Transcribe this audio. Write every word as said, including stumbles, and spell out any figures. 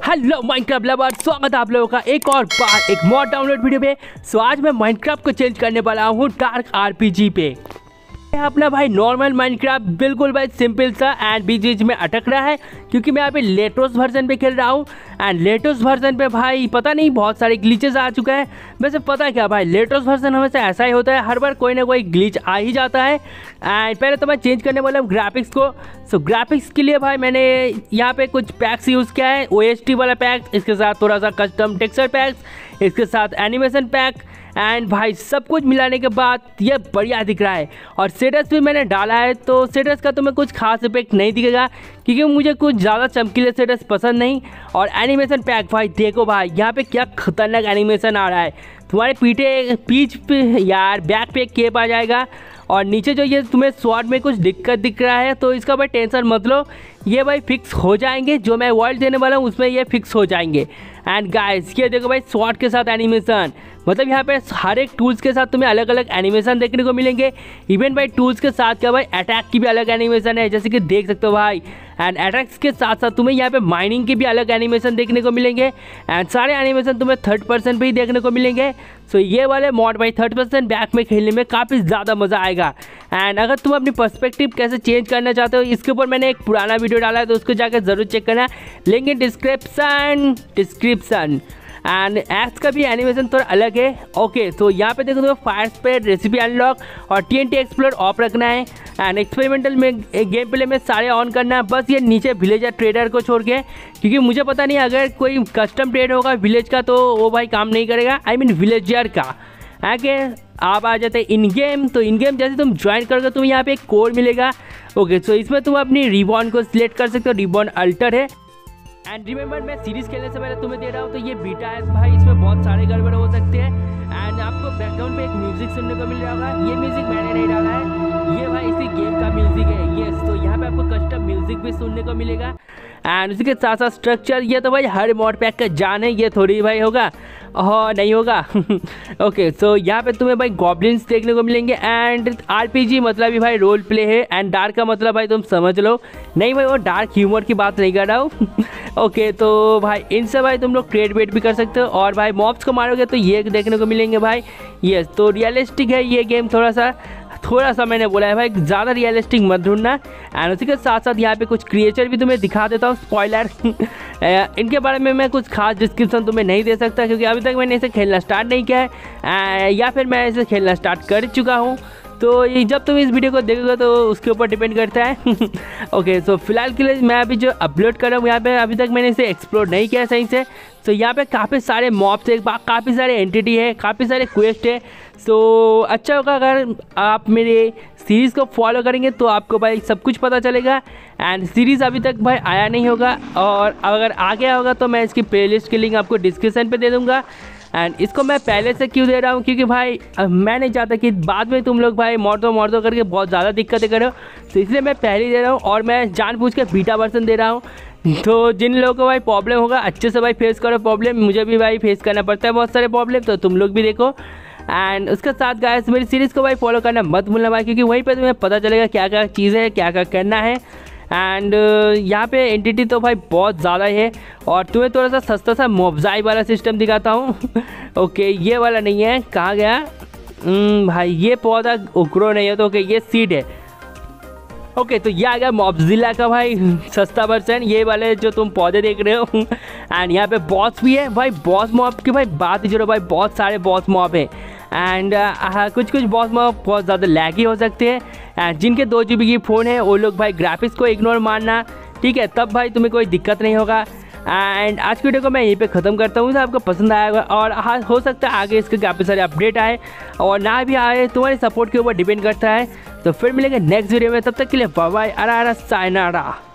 Hello Minecraft lover, स्वागत है आप लोगों का एक और बार एक मॉड डाउनलोड वीडियो पे। सो आज मैं माइनक्राफ्ट को चेंज करने वाला हूँ डार्क आरपीजी पे। अपना भाई नॉर्मल माइनक्राफ्ट बिल्कुल भाई सिंपल सा एंड बीच बीच में अटक रहा है क्योंकि मैं यहाँ पे लेटेस्ट वर्जन पे खेल रहा हूँ। एंड लेटेस्ट वर्जन पे भाई पता नहीं बहुत सारे ग्लिचेस आ चुका है। वैसे पता है क्या भाई, लेटेस्ट वर्जन हमेशा ऐसा ही होता है, हर बार कोई ना कोई ग्लिच आ ही जाता है। एंड पहले तो मैं चेंज करने वाला हूँ ग्राफिक्स को। सो ग्राफिक्स के लिए भाई मैंने यहाँ पे कुछ पैक्स यूज़ किया है, ओ एस टी वाला पैक, इसके साथ थोड़ा सा कस्टम टेक्सचर पैक्स, इसके साथ एनिमेशन पैक एंड भाई सब कुछ मिलाने के बाद ये बढ़िया दिख रहा है। और सेटस भी मैंने डाला है, तो सेटस का तुम्हें कुछ खास इफेक्ट नहीं दिखेगा क्योंकि मुझे कुछ ज़्यादा चमकीले सेटस पसंद नहीं। और एनिमेशन पैक भाई देखो भाई यहाँ पे क्या खतरनाक एनिमेशन आ रहा है। तुम्हारे पीठे पीछ पे यार बैक पे केप आ जाएगा और नीचे जो ये तुम्हें स्वॉर्ड में कुछ दिक्कत दिख रहा है तो इसका भाई टेंशन मत लो, ये भाई फिक्स हो जाएंगे। जो मैं वर्ल्ड देने वाला हूँ उसमें ये फिक्स हो जाएंगे। एंड गाइस ये देखो भाई स्वॉर्ड के साथ एनिमेशन, मतलब यहाँ पे हर एक टूल्स के साथ तुम्हें अलग अलग एनिमेशन देखने को मिलेंगे। इवन भाई टूल्स के साथ क्या भाई अटैक की भी अलग एनिमेशन है, जैसे कि देख सकते हो भाई। एंड अटैक्स के साथ साथ तुम्हें यहाँ पे माइनिंग के भी अलग एनिमेशन देखने को मिलेंगे। एंड सारे एनिमेशन तुम्हें थर्ड पर्सन पे ही देखने को मिलेंगे। सो ये वाले मॉड भाई थर्ड पर्सन बैक में खेलने में काफ़ी ज़्यादा मज़ा आएगा। एंड अगर तुम अपनी पर्सपेक्टिव कैसे चेंज करना चाहते हो, इसके ऊपर मैंने एक पुराना वीडियो डाला है, तो उसको जाकर ज़रूर चेक करना, link in description description and X का भी एनिमेशन थोड़ा अलग है। ओके तो यहाँ पे देखो तो फायर स्प्रेड, रेसिपी अनलॉक और टीएनटी एक्सप्लोर ऑफ रखना है। एंड एक्सपेरिमेंटल में गेम प्ले में सारे ऑन करना है, बस ये नीचे विलेजर ट्रेडर को छोड़ के, क्योंकि मुझे पता नहीं अगर कोई कस्टम ट्रेड होगा विलेज का तो वो भाई काम नहीं करेगा, आई मीन विलेजर का। आगे आप आ जाते हैं इन गेम, तो इन गेम जैसे तुम ज्वाइन करोगे तुम्हें यहाँ पे एक कोड मिलेगा। ओके तो इसमें तुम अपनी रिबॉन को सिलेक्ट कर सकते हो, रिबॉन अल्टर है। एंड रिमेंबर मैं सीरीज खेलने से पहले तुम्हें दे रहा हूँ, तो ये बीटा है भाई, इसमें बहुत सारे गड़बड़ हो सकते हैं। एंड आपको बैकग्राउंड पे एक म्यूजिक सुनने को मिल रहा होगा, ये म्यूजिक मैंने नहीं डाला है, ये भाई इसी गेम का म्यूजिक है। यस तो यहाँ पे आपको कस्टम म्यूजिक भी सुनने को मिलेगा। एंड उसके साथ साथ स्ट्रक्चर, ये तो भाई हर मॉड पैक का जान है, ये थोड़ी भाई होगा और नहीं होगा। ओके सो यहाँ पे तुम्हें भाई गॉब्लिन्स देखने को मिलेंगे। एंड आरपीजी मतलब भी भाई रोल प्ले है। एंड डार्क का मतलब भाई तुम समझ लो, नहीं भाई वो डार्क ह्यूमर की बात नहीं कर रहा हूँ। ओके तो भाई इनसे भाई तुम लोग ट्रेड वेट भी कर सकते हो और भाई मॉब्स को मारोगे तो ये देखने को मिलेंगे भाई। यस तो रियलिस्टिक है ये गेम, थोड़ा सा थोड़ा सा मैंने बोला है भाई, ज़्यादा रियलिस्टिक मत ढूंढना। एंड उसी के साथ साथ यहाँ पे कुछ क्रिएचर भी तुम्हें दिखा देता हूँ, स्पॉइलर। इनके बारे में मैं कुछ खास डिस्क्रिप्शन तुम्हें नहीं दे सकता क्योंकि अभी तक मैंने इसे खेलना स्टार्ट नहीं किया है, या फिर मैं इसे खेलना स्टार्ट कर चुका हूँ। तो ये जब तुम इस वीडियो को देखोगे तो उसके ऊपर डिपेंड करता है। ओके सो फिलहाल के लिए मैं अभी जो अपलोड कर रहा हूँ यहाँ पे, अभी तक मैंने इसे एक्सप्लोर नहीं किया सही से। तो यहाँ पे काफ़ी सारे मॉब्स है, काफ़ी सारे एंटिटी है, काफ़ी सारे क्वेस्ट है। सो अच्छा होगा अगर आप मेरे सीरीज़ को फॉलो करेंगे तो आपको भाई सब कुछ पता चलेगा। एंड सीरीज़ अभी तक भाई आया नहीं होगा, और अगर आ गया होगा तो मैं इसकी प्लेलिस्ट की लिंक आपको डिस्क्रिप्शन पे दे दूँगा। एंड इसको मैं पहले से क्यों दे रहा हूँ, क्योंकि भाई मैं नहीं चाहता कि बाद में तुम लोग भाई मोड़ दो मोड़ दो करके बहुत ज़्यादा दिक्कतें करो, तो इसलिए मैं पहले ही दे रहा हूँ। और मैं जानबूझ के बीटा वर्जन दे रहा हूँ, तो जिन लोगों को भाई प्रॉब्लम होगा अच्छे से भाई फेस करो प्रॉब्लम, मुझे भी भाई फेस करना पड़ता है बहुत सारे प्रॉब्लम, तो तुम लोग भी देखो। एंड उसके साथ गाइस मेरी सीरीज़ को भाई फॉलो करना मत भूलना भाई, क्योंकि वहीं पे तुम्हें पता चलेगा क्या क्या चीज़ें है, क्या क्या करना है। एंड uh, यहाँ पे एंटिटी तो भाई बहुत ज़्यादा है, और तुम्हें थोड़ा सा सस्ता सा मोब्जाई वाला सिस्टम दिखाता हूँ। ओके ये वाला नहीं है, कहाँ गया hmm, भाई ये पौधा उग्रो नहीं है, तो ओके ये सीड है। ओके तो ये आ गया मॉब्जिला का भाई सस्ता वर्जन, ये वाले जो तुम पौधे देख रहे हो। एंड यहाँ पे बॉस भी है भाई, बॉस मॉब की भाई बात ही जोड़ो भाई, बहुत सारे बॉस मॉब है। एंड uh, कुछ कुछ बॉस मॉब बहुत ज़्यादा लैगी हो सकते हैं। एंड जिनके दो जी बी की फ़ोन है वो लोग भाई ग्राफिक्स को इग्नोर मारना, ठीक है, तब भाई तुम्हें कोई दिक्कत नहीं होगा। एंड आज की वीडियो को मैं यहीं पे ख़त्म करता हूँ, तो आपको पसंद आया होगा, और हाँ हो सकता है आगे इसके काफ़ी सारे अपडेट आए और ना भी आए, तुम्हारे सपोर्ट के ऊपर डिपेंड करता है। तो फिर मिलेंगे नेक्स्ट वीडियो में, तब तक के लिए बाय बाय, अरा अरा सायनारा।